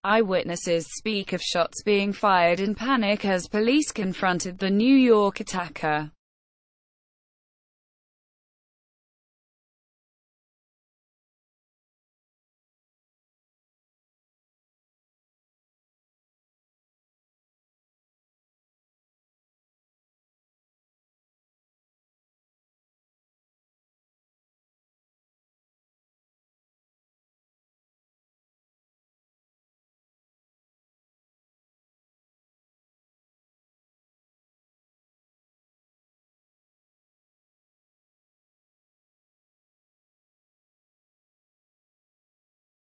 Eyewitnesses speak of shots being fired in panic as police confronted the New York attacker.